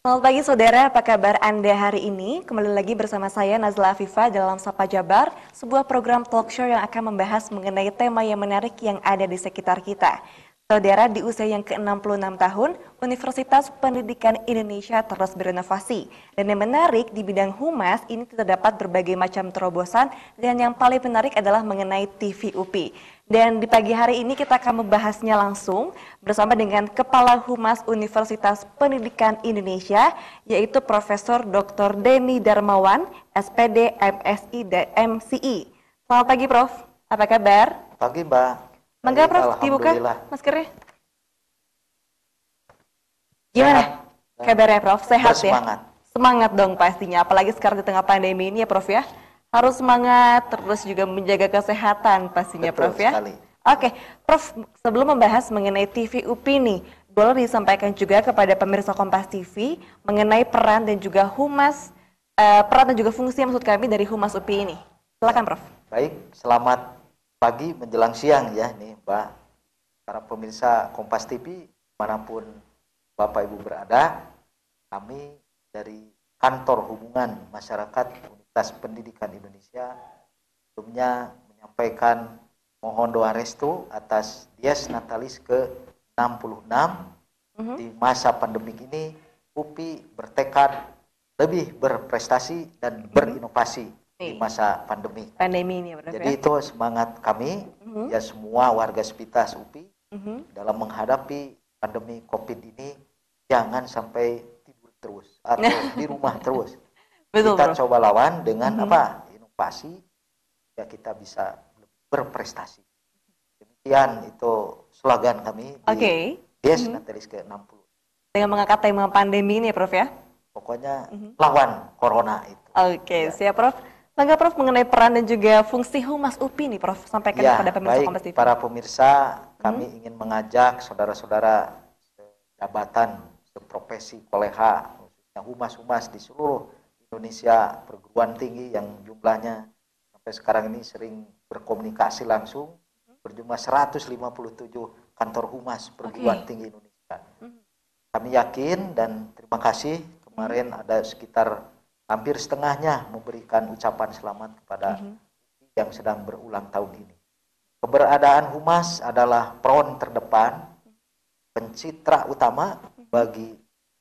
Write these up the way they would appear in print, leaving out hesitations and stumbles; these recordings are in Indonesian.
Selamat pagi saudara, apa kabar Anda hari ini? Kembali lagi bersama saya Nazla Afifa dalam Sapa Jabar, sebuah program talk show yang akan membahas mengenai tema yang menarik yang ada di sekitar kita. Saudara, di usia yang ke-66 tahun, Universitas Pendidikan Indonesia terus berinovasi. Dan yang menarik, di bidang humas ini terdapat berbagai macam terobosan dan yang paling menarik adalah mengenai TV UPI. Dan di pagi hari ini kita akan membahasnya langsung bersama dengan Kepala Humas Universitas Pendidikan Indonesia, yaitu Profesor Dr. Denny Darmawan, SPD, MSI, dan MCI. Selamat pagi Prof, apa kabar? Pagi Mbak. Mangga Baik, Prof, dibuka alhamdulillah. maskernya. Gimana kabarnya Prof? Sehat ya? Bersemangat. Semangat dong pastinya, apalagi sekarang di tengah pandemi ini ya Prof ya. Harus semangat, terus juga menjaga kesehatan pastinya Betul Prof ya. sekali. Oke, Prof, sebelum membahas mengenai TV UPI nih, boleh disampaikan juga kepada pemirsa Kompas TV mengenai peran dan juga humas, peran dan juga fungsi maksud kami dari Humas UPI ini. Silakan Prof. Baik, selamat pagi menjelang siang ya nih Mbak. Para pemirsa Kompas TV manapun Bapak Ibu berada, kami dari Kantor Hubungan Masyarakat Universitas Pendidikan Indonesia sebelumnya menyampaikan mohon doa restu atas Dies Natalis ke-66. Di masa pandemik ini UPI bertekad lebih berprestasi dan berinovasi di masa pandemi. Pandemi ini Prof. Jadi itu semangat kami ya semua warga Sepitas UPI dalam menghadapi pandemi COVID ini, jangan sampai tidur terus atau di rumah terus. Betul, Kita Prof. coba lawan dengan apa? Inovasi ya kita bisa berprestasi. Demikian itu slogan kami di Dies Natalis ke-60. Dengan mengangkat tema pandemi ini ya Prof ya. Pokoknya lawan corona itu. Oke, siap Prof. Mangga Prof mengenai peran dan juga fungsi Humas UPI nih Prof, sampaikan Ya, kepada pemirsa baik Kompas TV. para pemirsa, kami ingin mengajak saudara-saudara jabatan, seprofesi, koleha, khususnya humas-humas di seluruh Indonesia, perguruan tinggi yang jumlahnya sampai sekarang ini sering berkomunikasi langsung, berjumlah 157 kantor humas perguruan tinggi Indonesia. Kami yakin dan terima kasih kemarin ada sekitar hampir setengahnya memberikan ucapan selamat kepada yang sedang berulang tahun ini. Keberadaan humas adalah peron terdepan, pencitra utama bagi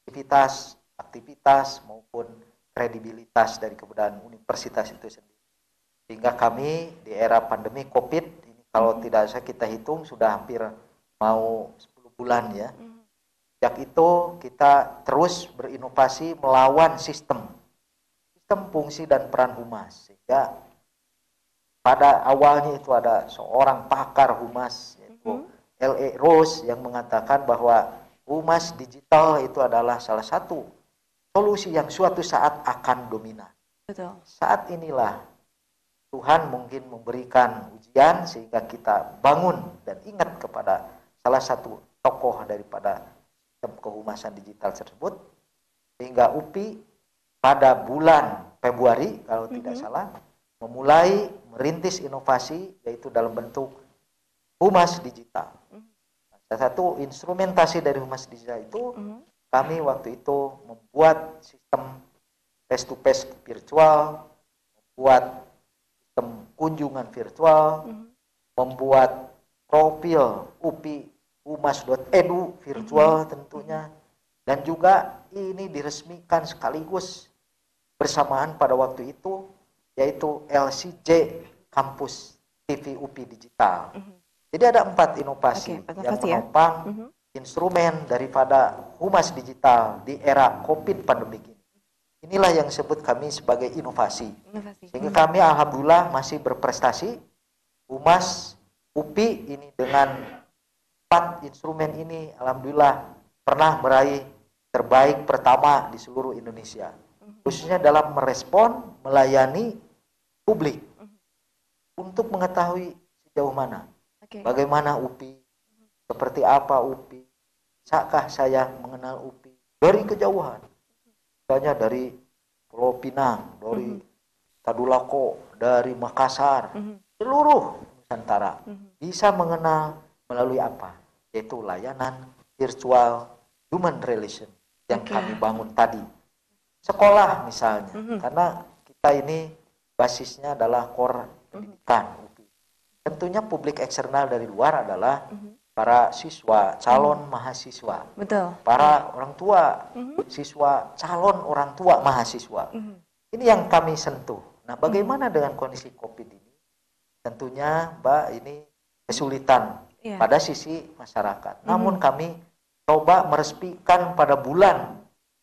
aktivitas maupun kredibilitas dari keberadaan universitas itu sendiri. Sehingga kami di era pandemi COVID ini kalau tidak saya kita hitung sudah hampir mau 10 bulan ya. Sejak itu kita terus berinovasi melawan sistem fungsi dan peran humas, sehingga pada awalnya itu ada seorang pakar humas yaitu L.E. Rose yang mengatakan bahwa humas digital itu adalah salah satu solusi yang suatu saat akan dominan. Betul. Saat inilah Tuhan mungkin memberikan ujian sehingga kita bangun dan ingat kepada salah satu tokoh daripada sistem kehumasan digital tersebut, sehingga UPI pada bulan Februari kalau tidak salah memulai merintis inovasi yaitu dalam bentuk humas digital. Salah satu instrumentasi dari humas digital itu kami waktu itu membuat sistem face to face virtual, membuat sistem kunjungan virtual, membuat profil UPI humas.edu virtual tentunya, dan juga ini diresmikan sekaligus bersamaan pada waktu itu yaitu LCJ Kampus TV UPI Digital. Jadi ada 4 inovasi yang menopang instrumen daripada humas digital di era COVID pandemik ini. Inilah yang disebut kami sebagai inovasi. Sehingga kami alhamdulillah masih berprestasi. Humas UPI ini dengan 4 instrumen ini alhamdulillah pernah meraih terbaik pertama di seluruh Indonesia. Khususnya dalam merespon, melayani publik untuk mengetahui sejauh mana, bagaimana UPI, seperti apa UPI, bisakah saya mengenal UPI dari kejauhan, misalnya dari Pulau Pinang, dari Tadulako, dari Makassar, seluruh Nusantara bisa mengenal melalui apa, yaitu layanan virtual human relation yang kami bangun tadi. Sekolah misalnya, karena kita ini basisnya adalah core pendidikan. Tentunya publik eksternal dari luar adalah para siswa, calon mahasiswa, para orang tua, siswa, calon orang tua mahasiswa. Ini yang kami sentuh. Nah, bagaimana dengan kondisi COVID ini? Tentunya, Mbak, ini kesulitan pada sisi masyarakat. Namun kami coba meresmikan pada bulan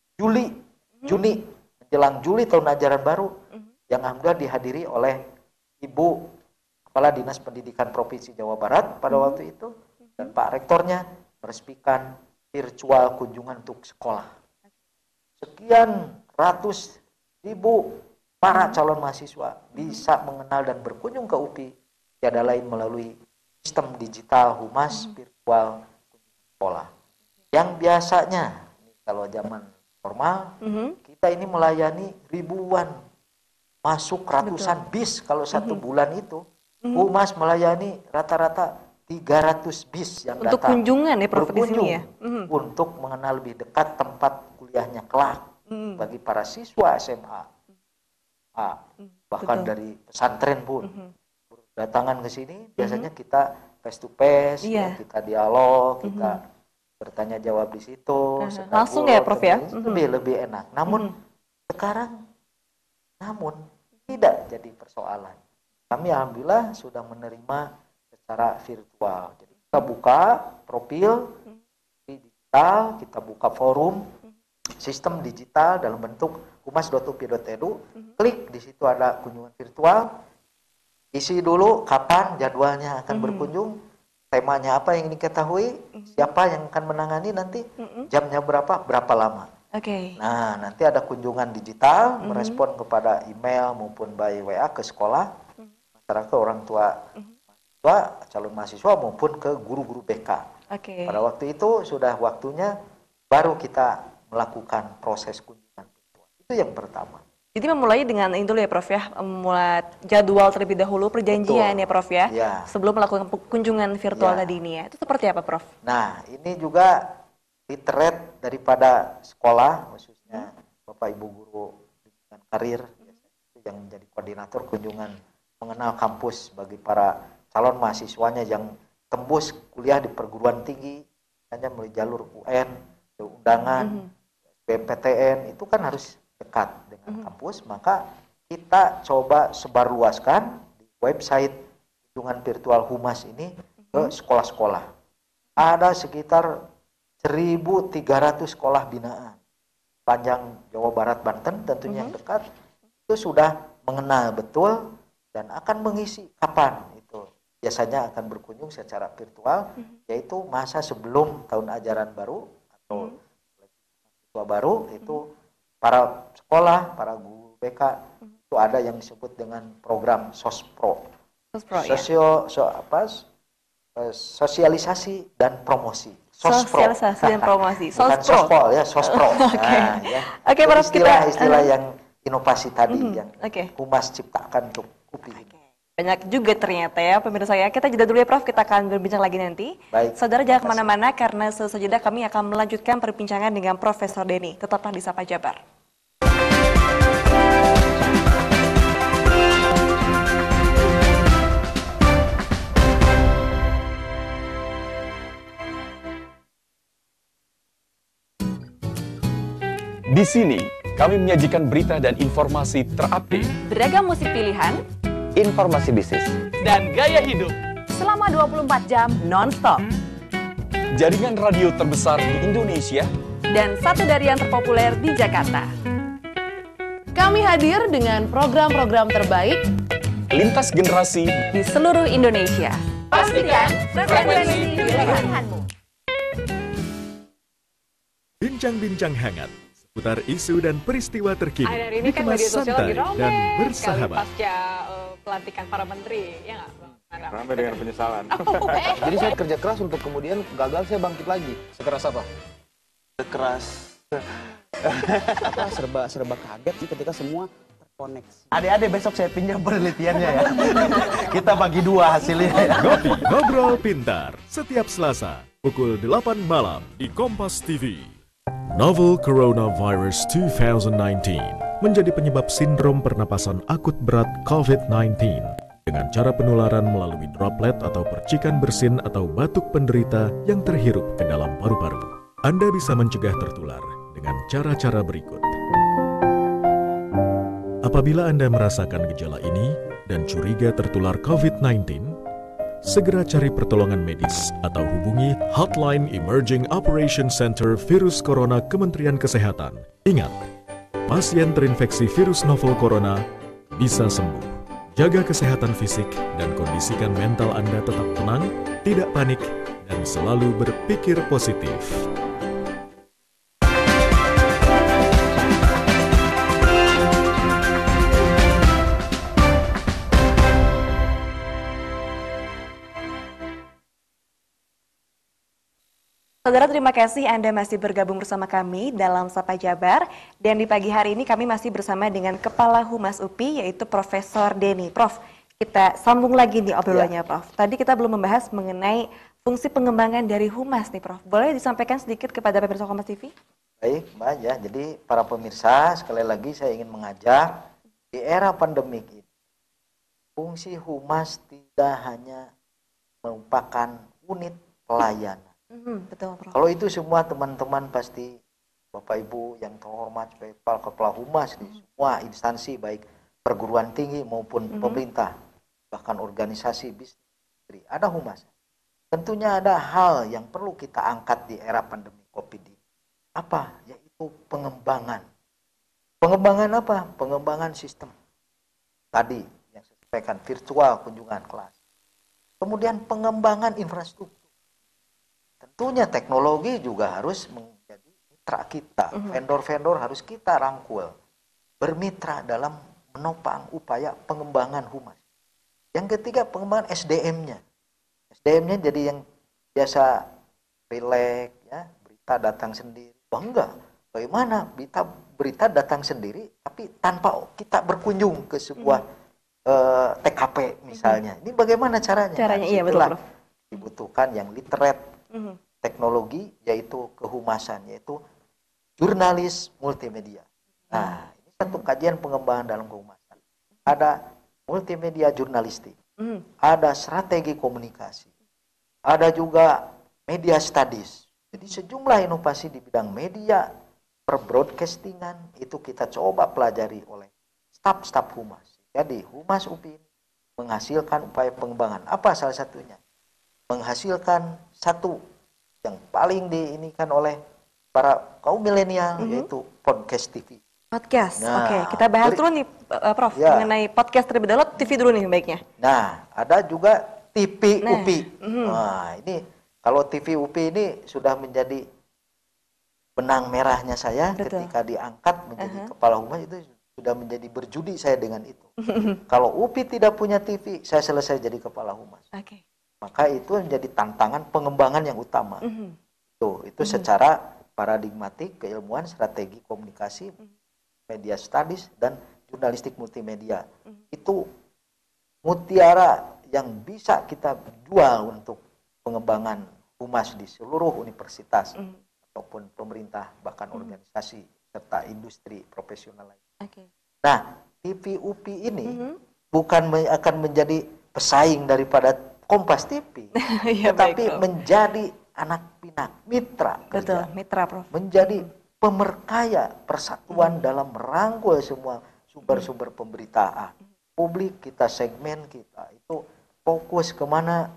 Juni, menjelang Juli tahun ajaran baru, yang alhamdulillah dihadiri oleh Ibu Kepala Dinas Pendidikan Provinsi Jawa Barat pada waktu itu, dan Pak Rektornya meresmikan virtual kunjungan untuk sekolah. Sekian ratus ribu para calon mahasiswa bisa mengenal dan berkunjung ke UPI, tiada lain melalui sistem digital humas virtual sekolah. Yang biasanya, kalau zaman normal, kita ini melayani ribuan, masuk ratusan bis kalau satu bulan itu. Humas melayani rata-rata 300 bis yang untuk datang. Kunjungan ya Prof di sini ya. Untuk mengenal lebih dekat tempat kuliahnya kelak bagi para siswa SMA. Bahkan dari pesantren pun datangan ke sini, biasanya kita face to face, kita dialog, kita bertanya jawab di situ, langsung ya Prof ya. Lebih enak. Namun sekarang tidak jadi persoalan. Kami alhamdulillah sudah menerima secara virtual. Jadi kita buka profil digital, kita buka forum sistem digital dalam bentuk humas.upi.edu. Klik di situ ada kunjungan virtual. Isi dulu kapan jadwalnya akan berkunjung, temanya apa yang diketahui, siapa yang akan menangani nanti, jamnya berapa lama. Nah, nanti ada kunjungan digital, merespon kepada email maupun by WA ke sekolah, masyarakat, orang tua, calon mahasiswa maupun ke guru-guru BK. Pada waktu itu sudah waktunya baru kita melakukan proses kunjungan virtual. Itu yang pertama. Jadi memulai dengan itu ya Prof ya, memulai jadwal terlebih dahulu, perjanjian ya Prof ya, sebelum melakukan kunjungan virtual tadi ini ya. Itu seperti apa Prof? Nah, ini juga literate daripada sekolah, khususnya Bapak Ibu Guru Pendidikan Karir yang menjadi koordinator kunjungan mengenal kampus bagi para calon mahasiswanya yang tembus kuliah di perguruan tinggi, hanya melalui jalur UN, undangan, BMPTN, itu kan harus dekat dengan kampus. Maka kita coba sebarluaskan di website kunjungan virtual Humas ini ke sekolah-sekolah. Ada sekitar 1.300 sekolah binaan panjang Jawa Barat, Banten tentunya yang dekat, itu sudah mengenal betul dan akan mengisi kapan itu biasanya akan berkunjung secara virtual, yaitu masa sebelum tahun ajaran baru atau siswa baru. Itu para sekolah, para guru BK itu ada yang disebut dengan program Sospro, sosialisasi dan promosi. Sosialisasi dan promosi. Sospro ya, Sospro. Oke, Prof, istilah yang inovasi tadi yang Humas ciptakan untuk UPI. Banyak juga ternyata ya pemirsa ya. Kita jeda dulu ya Prof, kita akan berbincang lagi nanti. Baik. Saudara jangan kemana-mana karena sesudah jeda kami akan melanjutkan perbincangan dengan Profesor Denny. Tetaplah di Sapa Jabar. Di sini, kami menyajikan berita dan informasi terupdate, beragam musik pilihan, informasi bisnis, dan gaya hidup selama 24 jam non-stop. Jaringan radio terbesar di Indonesia dan satu dari yang terpopuler di Jakarta. Kami hadir dengan program-program terbaik lintas generasi di seluruh Indonesia. Pastikan frekuensi pilihanmu. Bincang-bincang hangat seputar isu dan peristiwa terkini, dikemas santai dan bersahabat. Pasca pelantikan para menteri, ya nggak Bang? Ramai dengan penyesalan. Jadi saya kerja keras untuk kemudian gagal saya bangkit lagi. Sekeras apa? Sekeras serba kaget sih ketika semua terkoneksi. Adik-adik besok saya pinjam penelitiannya ya. Kita bagi dua hasilnya ya. Ngopi Ngobrol Pintar setiap Selasa pukul 8 malam di Kompas TV. Novel Coronavirus 2019 menjadi penyebab sindrom pernapasan akut berat COVID-19 dengan cara penularan melalui droplet atau percikan bersin atau batuk penderita yang terhirup ke dalam paru-paru. Anda bisa mencegah tertular dengan cara-cara berikut. Apabila Anda merasakan gejala ini dan curiga tertular COVID-19, segera cari pertolongan medis atau hubungi Hotline Emerging Operation Center Virus Corona Kementerian Kesehatan. Ingat, pasien terinfeksi virus novel corona bisa sembuh. Jaga kesehatan fisik dan kondisikan mental Anda tetap tenang, tidak panik, dan selalu berpikir positif. Saudara, terima kasih Anda masih bergabung bersama kami dalam Sapa Jabar. Dan di pagi hari ini kami masih bersama dengan Kepala Humas UPI, yaitu Profesor Denny. Prof, kita sambung lagi nih obrolannya, Prof. Tadi kita belum membahas mengenai fungsi pengembangan dari Humas nih, Prof. Boleh disampaikan sedikit kepada pemirsa Kompas TV? Baik, Mbak ya. Jadi para pemirsa, sekali lagi saya ingin mengajak di era pandemik ini, fungsi Humas tidak hanya merupakan unit pelayanan. Betul, Prof. Kalau itu semua teman-teman pasti Bapak Ibu yang terhormat sebagai kepala Humas di semua instansi baik perguruan tinggi maupun pemerintah, bahkan organisasi bisnis, ada Humas. Tentunya ada hal yang perlu kita angkat di era pandemi Covid ini. Apa? Yaitu pengembangan. Pengembangan apa? Pengembangan sistem. Tadi yang saya sampaikan, virtual kunjungan kelas. Kemudian pengembangan infrastruktur. Tentunya teknologi juga harus menjadi mitra kita. Vendor-vendor harus kita rangkul. Bermitra dalam menopang upaya pengembangan Humas. Yang ketiga, pengembangan SDM-nya. SDM-nya jadi yang biasa relax, ya, berita datang sendiri. Enggak. Bagaimana berita datang sendiri, tapi tanpa kita berkunjung ke sebuah TKP misalnya. Ini bagaimana caranya? Caranya, iya betul, Prof. Dibutuhkan yang literate teknologi, yaitu kehumasan, yaitu jurnalis multimedia. Nah, ini satu kajian pengembangan dalam kehumasan. Ada multimedia jurnalistik, ada strategi komunikasi, ada juga media studies. Jadi sejumlah inovasi di bidang media perbroadcastingan itu kita coba pelajari oleh staf-staf Humas. Jadi Humas UPI menghasilkan upaya pengembangan. Apa salah satunya? Menghasilkan satu yang paling diinikan oleh para kaum milenial, yaitu podcast TV. Podcast, Nah, oke. Kita bahas dulu nih, Prof, mengenai podcast terlebih dahulu, TV dulu nih baiknya. Nah, ada juga TV UPI. Nah, ini kalau TV UPI ini sudah menjadi benang merahnya saya. Betul. Ketika diangkat menjadi kepala Humas, itu sudah menjadi berjudi saya dengan itu. Kalau UPI tidak punya TV, saya selesai jadi kepala Humas. Oke. Maka itu menjadi tantangan pengembangan yang utama. Itu secara paradigmatik, keilmuan, strategi komunikasi, media studies, dan jurnalistik multimedia. Itu mutiara yang bisa kita jual untuk pengembangan Humas di seluruh universitas ataupun pemerintah, bahkan organisasi serta industri profesional lain. Nah, TV UPI ini bukan akan menjadi pesaing daripada Kompas TV, Ya, tetapi baik, Prof. menjadi anak pinak, mitra Betul, kerja. mitra, Prof. Menjadi pemerkaya persatuan dalam merangkul semua sumber-sumber pemberitaan. Publik kita, segmen kita, itu fokus kemana?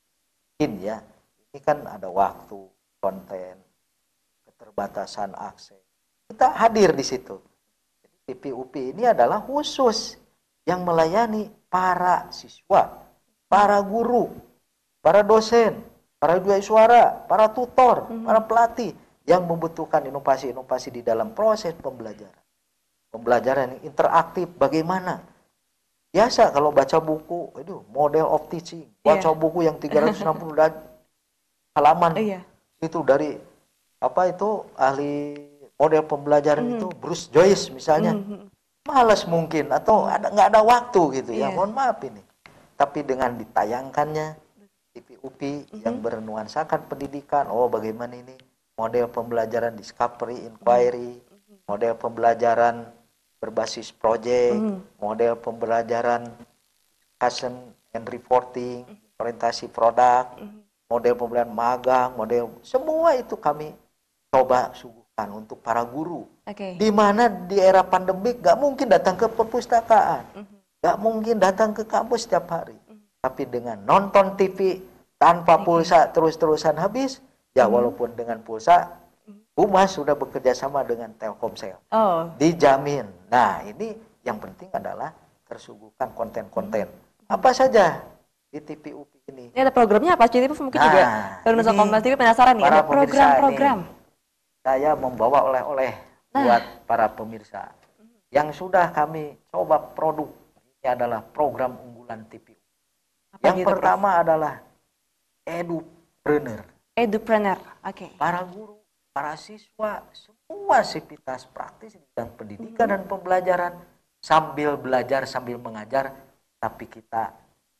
Ya, ini kan ada waktu, konten, keterbatasan akses. Kita hadir di situ. Jadi TV UPI ini adalah khusus yang melayani para siswa, para guru, para dosen, para juai suara, para tutor, para pelatih yang membutuhkan inovasi-inovasi di dalam proses pembelajaran. Pembelajaran yang interaktif bagaimana? Biasa kalau baca buku, itu model of teaching, baca buku yang 360 halaman. Itu dari apa itu ahli model pembelajaran itu Bruce Joyce misalnya. Malas mungkin atau nggak ada waktu gitu ya. Mohon maaf ini. Tapi dengan ditayangkannya TV UPI yang bernuansakan pendidikan, bagaimana ini model pembelajaran discovery, inquiry, model pembelajaran berbasis project, model pembelajaran discussion and reporting, orientasi produk, model pembelajaran magang, model semua itu kami coba suguhkan untuk para guru. Di mana di era pandemik gak mungkin datang ke perpustakaan, gak mungkin datang ke kampus setiap hari. Tapi dengan nonton TV tanpa pulsa terus-terusan habis, ya walaupun dengan pulsa, Humas sudah bekerja sama dengan Telkomsel. Dijamin. Nah, ini yang penting adalah tersuguhkan konten-konten. Apa saja di TV UPI ini. Ini ada programnya apa? Jadi mungkin juga pemirsa Kompas TV penasaran nih, ada program-program. Saya membawa oleh-oleh buat para pemirsa. Yang sudah kami coba produk, ini adalah program unggulan TV UPI. Yang pertama adalah Edupreneur. Edupreneur, Para guru, para siswa, semua sivitas praktis di bidang pendidikan dan pembelajaran, sambil belajar, sambil mengajar, tapi kita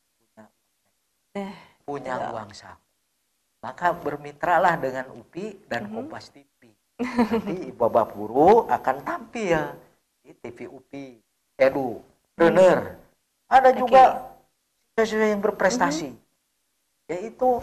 punya uang saku. Maka bermitralah dengan UPI dan Kompas TV. Nanti Bapak Guru akan tampil di TV UPI, Edupreneur. Ada juga siswa yang berprestasi, yaitu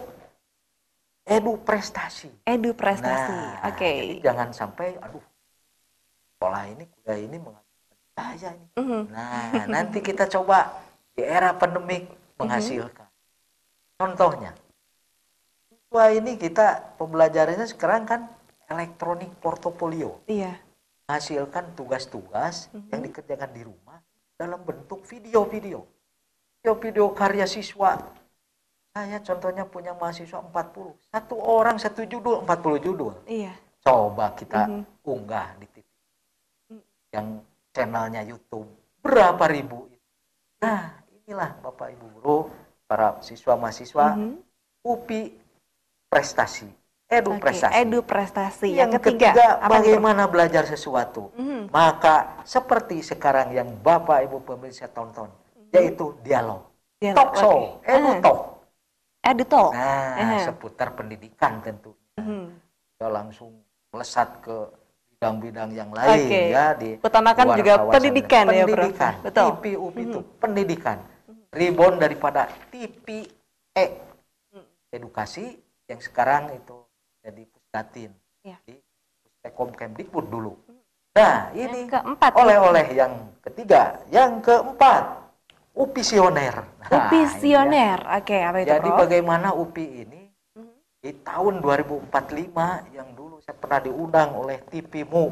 Eduprestasi. Eduprestasi, jadi jangan sampai, sekolah ini, kuliah ini menghasilkan saya ini. Nah, nanti kita coba di era pandemik menghasilkan. Contohnya, siswa ini kita pembelajarannya sekarang kan elektronik portofolio. Menghasilkan tugas-tugas yang dikerjakan di rumah dalam bentuk video-video. Video karya siswa. Saya contohnya punya mahasiswa 40. Satu orang satu judul, 40 judul. Coba kita unggah di TV. Yang channelnya YouTube. Berapa ribu itu. Nah, inilah Bapak Ibu Guru, para siswa-mahasiswa, UPI prestasi. Eduprestasi. Eduprestasi. Yang ketiga bagaimana belajar sesuatu. Maka seperti sekarang yang Bapak Ibu pemirsa tonton, yaitu dialog. Talk show, EduTalk. EduTalk. Nah, seputar pendidikan tentu. Ya langsung melesat ke bidang-bidang yang lain ya di utamakan juga pendidikan ya, Prof. Betul. TV UPI itu pendidikan. Rebound daripada TPE edukasi yang sekarang itu jadi Pusdatin. Di Pustekom Kemdikbud dulu. Nah, ini oleh-oleh yang ketiga. Yang keempat, UPIsioner. UPIsioner, apa itu, jadi Prof? bagaimana UPI ini di tahun 2045 yang dulu saya pernah diundang oleh TVMU,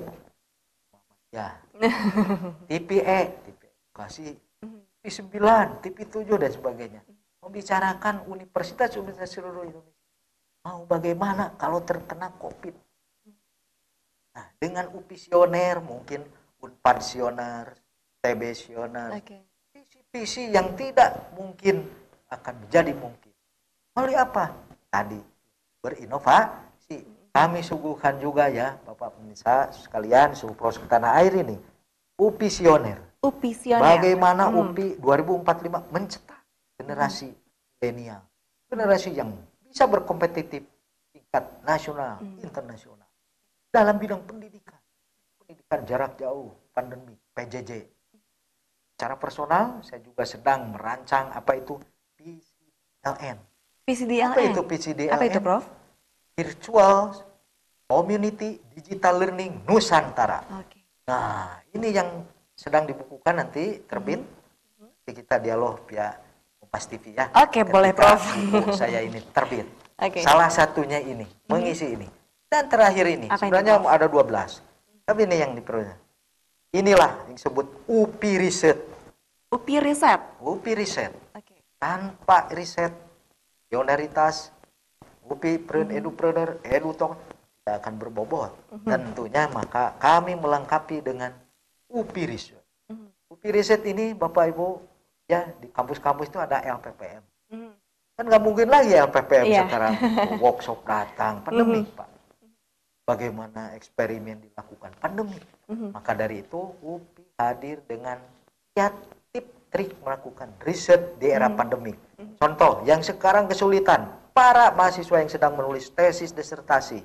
ya, TPE, TV Edukasi, TV9, TV7 dan sebagainya, membicarakan universitas seluruh Indonesia. Mau bagaimana kalau terkena COVID? Nah, dengan UPIsioner mungkin Unpadsioner, TBsioner. Visi yang tidak mungkin akan menjadi mungkin. Melalui apa? Tadi berinovasi. Kami suguhkan juga ya, Bapak pemirsa sekalian, seluruh pelosok tanah air ini, UPIsioner. Bagaimana UPI 2045 mencetak generasi milenial, generasi yang bisa berkompetitif tingkat nasional, internasional dalam bidang pendidikan, pendidikan jarak jauh, pandemi, PJJ. Secara personal, saya juga sedang merancang apa itu PCDLN. PCDLN? Apa itu PCDLN? Apa itu, Prof? Virtual Community Digital Learning Nusantara. Nah, ini yang sedang dibukukan nanti, terbit. Nanti kita dialog via Kompas TV ya. Boleh, Prof. Saya ini terbit. Salah satunya ini, mengisi ini. Dan terakhir ini, sebenarnya ada 12. Tapi ini yang diperlukan. Inilah yang disebut UPI Riset. UPI Riset? UPI Riset. Tanpa riset, pioneritas, UPI Edupreneur, EduTalk tidak akan berbobot. Tentunya maka kami melengkapi dengan UPI Riset. UPI Riset ini Bapak Ibu, ya di kampus-kampus itu ada LPPM. Kan nggak mungkin lagi LPPM sekarang workshop datang, pandemi Pak. Bagaimana eksperimen dilakukan pandemi. Maka dari itu UPI hadir dengan tip trik melakukan riset di era pandemi. Contoh yang sekarang kesulitan, para mahasiswa yang sedang menulis tesis disertasi,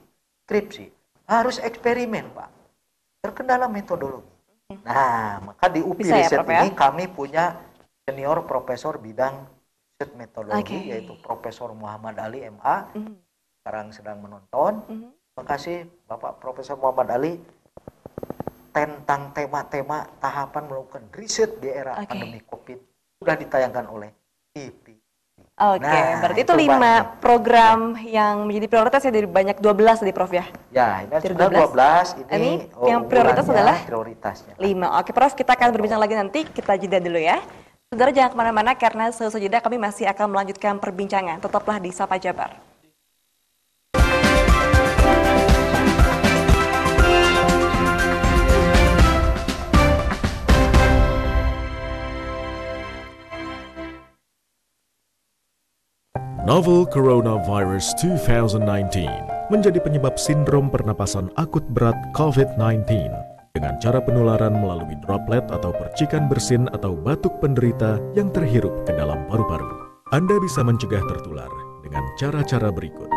skripsi, harus eksperimen Pak, terkendala metodologi. Nah, maka di UPI Bisa ya, Riset Prof, ya? ini kami punya senior profesor bidang riset metodologi, Oke. yaitu Profesor Muhammad Ali MA, sekarang sedang menonton. Terima kasih Bapak Profesor Muhammad Ali, tentang tema-tema tahapan melakukan riset di era Oke. pandemi COVID sudah ditayangkan oleh TV. Oke, Nah, berarti itu itu 5 banyak. program yang menjadi prioritas ya, dari banyak 12 tadi Prof ya? Ya, ini Dari sudah 12, 12. ini Yang prioritas unggulannya, adalah prioritasnya. 5. Oke Prof, kita akan berbincang lagi nanti, kita jeda dulu ya. Saudara jangan kemana-mana karena sesudah jeda kami masih akan melanjutkan perbincangan. Tetaplah di Sapa Jabar. Novel Coronavirus 2019 menjadi penyebab sindrom pernapasan akut berat COVID-19 dengan cara penularan melalui droplet atau percikan bersin atau batuk penderita yang terhirup ke dalam paru-paru. Anda bisa mencegah tertular dengan cara-cara berikut.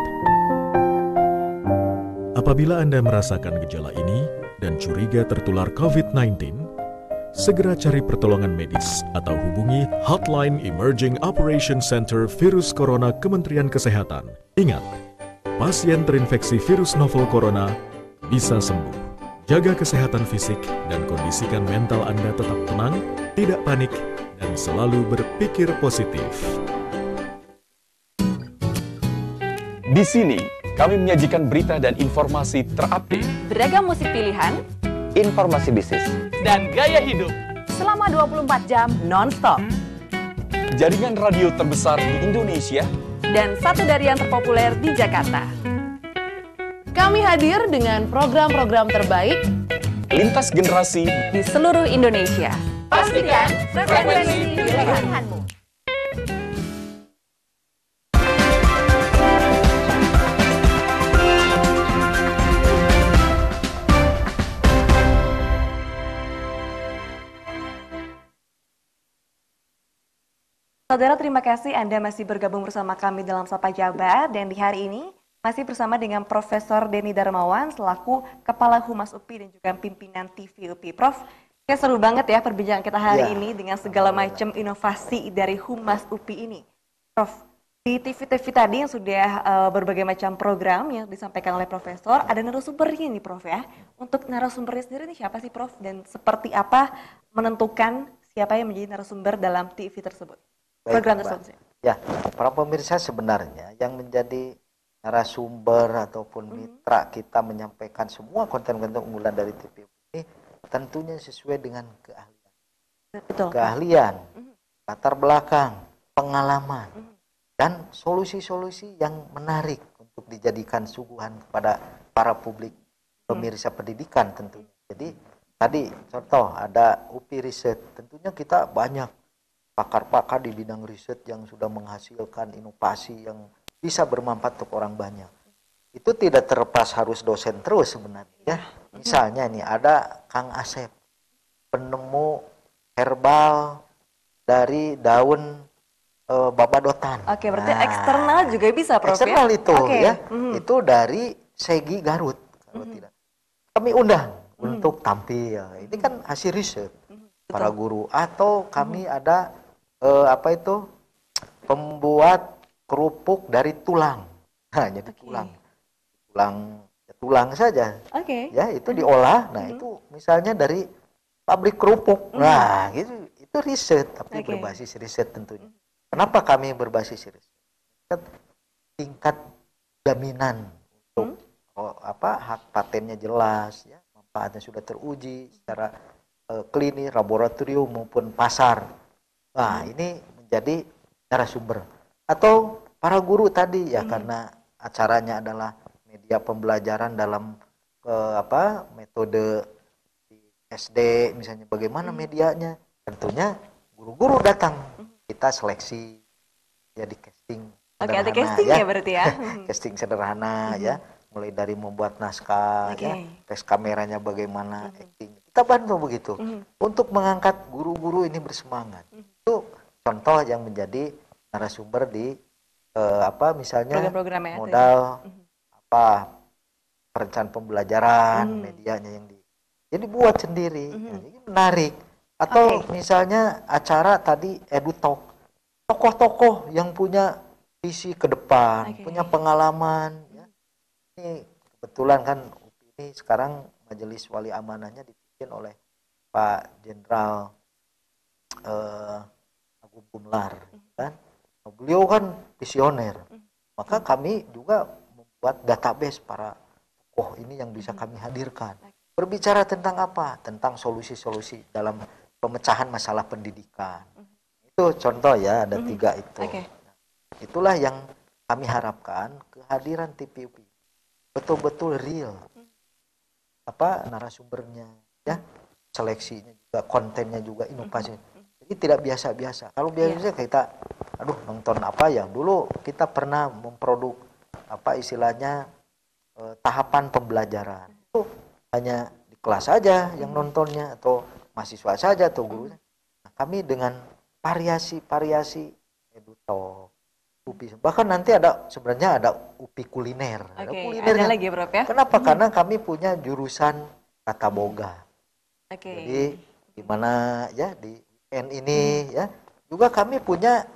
Apabila Anda merasakan gejala ini dan curiga tertular COVID-19, segera cari pertolongan medis atau hubungi Hotline Emerging Operation Center Virus Corona Kementerian Kesehatan. Ingat, pasien terinfeksi virus novel corona bisa sembuh. Jaga kesehatan fisik dan kondisikan mental Anda tetap tenang, tidak panik, dan selalu berpikir positif. Di sini, kami menyajikan berita dan informasi terupdate Beragam musik pilihan Informasi bisnis. Dan gaya hidup. selama 24 jam non-stop. jaringan radio terbesar di Indonesia. Dan satu dari yang terpopuler di Jakarta. Kami hadir dengan program-program terbaik Lintas generasi. di seluruh Indonesia. Pastikan frekuensi pilihanmu. Saudara, terima kasih Anda masih bergabung bersama kami dalam Sapa Jabar, dan di hari ini masih bersama dengan Profesor Denny Darmawan selaku Kepala Humas UPI dan juga pimpinan TV UPI. Prof, kayak seru banget ya perbincangan kita hari Ya. ini dengan segala macam inovasi dari Humas UPI ini. Prof, di TV-TV tadi yang sudah berbagai macam program yang disampaikan oleh Profesor, ada narasumbernya nih Prof ya. Untuk narasumbernya sendiri ini siapa sih Prof, dan seperti apa menentukan siapa yang menjadi narasumber dalam TV tersebut? Baik, Program Mbak. tersebut. Ya, para pemirsa, sebenarnya yang menjadi narasumber ataupun mitra kita menyampaikan semua konten-konten unggulan dari TV ini tentunya sesuai dengan keahlian. Betul. Keahlian, latar belakang, pengalaman, dan solusi-solusi yang menarik untuk dijadikan suguhan kepada para publik pemirsa pendidikan tentunya. Jadi tadi contoh ada UPI Riset, tentunya kita banyak pakar-pakar di bidang riset yang sudah menghasilkan inovasi yang bisa bermanfaat untuk orang banyak. Itu tidak terlepas harus dosen terus sebenarnya. Ya. Misalnya nih ada Kang Asep, penemu herbal dari daun babadotan. Oke, berarti Nah, eksternal juga bisa Prof eksternal ya? itu Oke. ya. Itu dari Segi Garut kalau tidak. Kami undang untuk tampil. Ini kan hasil riset para guru, atau kami ada pembuat kerupuk dari tulang. Nah, jadi tulang saja. Oke. Ya, itu diolah. Nah, itu misalnya dari pabrik kerupuk. Nah, itu riset, tapi Oke. berbasis riset tentunya. Kenapa kami berbasis riset? Tingkat jaminan untuk hak patennya jelas, ya, manfaatnya sudah teruji secara klinis, laboratorium maupun pasar. Nah, ini menjadi narasumber. Atau para guru tadi ya, karena acaranya adalah media pembelajaran dalam metode di SD misalnya, bagaimana medianya, tentunya guru-guru datang, kita seleksi, jadi casting Oke, ada sederhana, casting ya berarti ya. casting sederhana ya, mulai dari membuat naskah, Oke. ya, tes kameranya bagaimana, acting, kita bantu begitu untuk mengangkat guru-guru ini bersemangat. Itu contoh yang menjadi narasumber di misalnya Program-program ya, modal perencanaan pembelajaran, medianya yang jadi buat sendiri. Nah, ini menarik. Atau misalnya acara tadi EduTalk, tokoh-tokoh yang punya visi ke depan, punya pengalaman. Ya. Ini kebetulan kan UPI ini sekarang Majelis Wali Amanahnya dipimpin oleh Pak Jenderal Agung Gumelar, kan? Beliau kan visioner. Maka kami juga membuat database para tokoh ini yang bisa kami hadirkan. Berbicara tentang apa? Tentang solusi-solusi dalam pemecahan masalah pendidikan. Itu contoh ya, ada 3 itu. Nah, itulah yang kami harapkan kehadiran TVUP betul-betul real. Narasumbernya, ya, seleksinya juga, kontennya juga, inovasi. Jadi tidak biasa-biasa. Kalau biasa kita, nonton apa ya? Dulu kita pernah memproduk istilahnya tahapan pembelajaran. Itu hanya di kelas saja yang nontonnya, atau mahasiswa saja atau gurunya. Nah, kami dengan variasi EduTalk, UPI. Bahkan nanti sebenarnya ada UPI kuliner. Ada lagi Prof ya? Kenapa? Karena kami punya jurusan tata boga. Jadi di mana ya di UN ini ya juga kami punya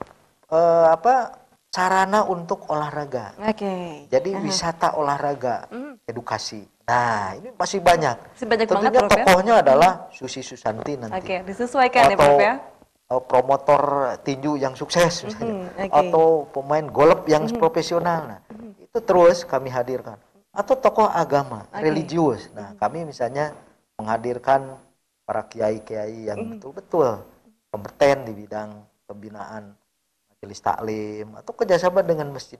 sarana untuk olahraga. Jadi wisata olahraga, edukasi. Nah, ini masih banyak. Tentunya banget, tokohnya adalah Susi Susanti nanti. Disesuaikan ya Prof ya. Promotor tinju yang sukses misalnya. Atau pemain golf yang profesional. Nah, itu terus kami hadirkan. Atau tokoh agama, religius. Nah, kami misalnya menghadirkan para kiai-kiai yang betul-betul kompeten di bidang pembinaan majelis taklim atau kerjasama dengan masjid.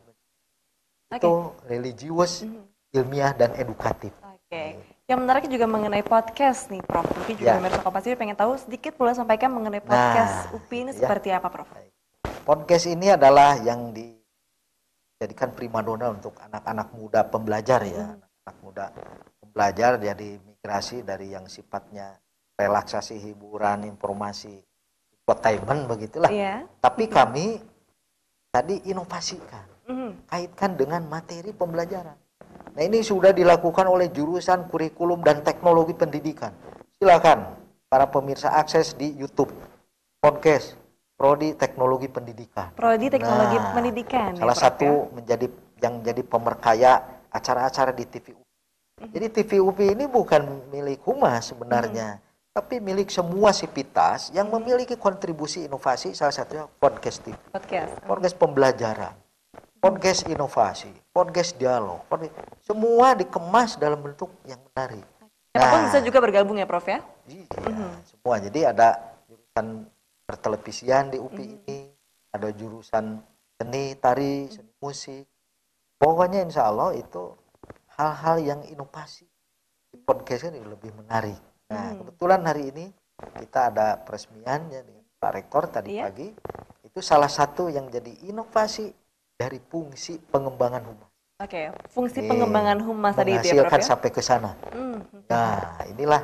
Itu religius, ilmiah dan edukatif. Yang menarik juga mengenai podcast nih Prof. Mungkin juga pemirsa Kompas TV pengen tahu sedikit boleh sampaikan mengenai podcast UPI ini seperti apa Prof? Podcast ini adalah yang dijadikan primadona untuk anak-anak muda pembelajar ya. Anak muda pembelajar jadi migrasi dari yang sifatnya relaksasi, hiburan, informasi, infotainment begitulah. Tapi kami tadi inovasikan, kaitkan dengan materi pembelajaran. Nah, ini sudah dilakukan oleh jurusan kurikulum dan teknologi pendidikan. Silakan para pemirsa akses di YouTube podcast Prodi Teknologi Pendidikan. Prodi Teknologi Pendidikan. Salah satu yang jadi pemerkaya acara-acara di TVUP. Jadi TVUP ini bukan milik Humas sebenarnya, tapi milik semua sivitas yang memiliki kontribusi inovasi, salah satunya podcast TV. Podcast pembelajaran. Podcast inovasi, podcast dialog, semua dikemas dalam bentuk yang menarik. Siapapun bisa juga bergabung ya Prof ya? Iya, semua. Jadi ada jurusan pertelevisian di UPI ini, ada jurusan seni, tari, seni musik. Pokoknya insya Allah itu hal-hal yang inovasi. Di podcast ini lebih menarik. Nah, kebetulan hari ini kita ada peresmian ya dengan Pak Rektor tadi pagi. Itu salah satu yang jadi inovasi dari fungsi pengembangan humas. Fungsi pengembangan humas tadi itu ya Prof ya? Sampai ke sana. Nah, inilah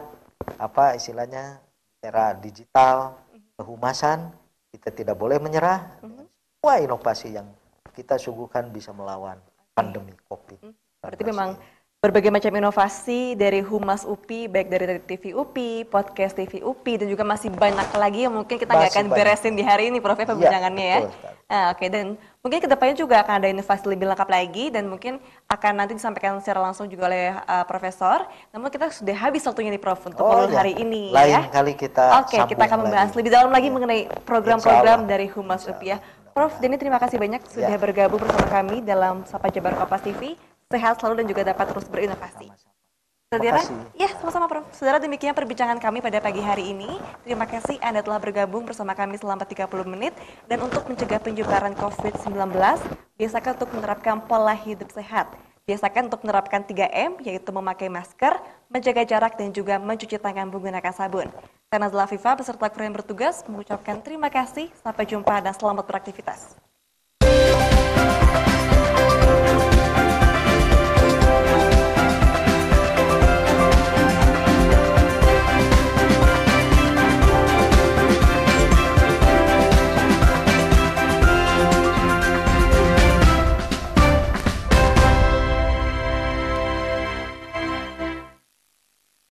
istilahnya era digital, kehumasan, kita tidak boleh menyerah. Semua inovasi yang kita suguhkan bisa melawan pandemi COVID. Berarti memang berbagai macam inovasi dari Humas UPI, baik dari TV UPI, podcast TV UPI, dan juga masih banyak lagi yang mungkin kita nggak akan beresin di hari ini Prof ya perbincangannya ya. Dan mungkin kedepannya juga akan ada inovasi lebih lengkap lagi dan mungkin akan nanti disampaikan secara langsung juga oleh Profesor. Namun kita sudah habis waktunya nih Prof untuk hari ini. Lain kali kita kita akan membahas lebih dalam lagi mengenai program-program dari Humas UPI ya. Prof Denny, terima kasih banyak sudah bergabung bersama kami dalam Sapa Jabar Kompas TV. Sehat selalu dan juga dapat terus berinovasi. Saudara, sama-sama Prof. Saudara, demikian perbincangan kami pada pagi hari ini. Terima kasih Anda telah bergabung bersama kami selama 30 menit. Dan untuk mencegah penyebaran COVID-19, biasakan untuk menerapkan pola hidup sehat. Biasakan untuk menerapkan 3M, yaitu memakai masker, menjaga jarak, dan juga mencuci tangan menggunakan sabun. Saya Nazla Afifa beserta kru yang bertugas mengucapkan terima kasih, sampai jumpa dan selamat beraktivitas.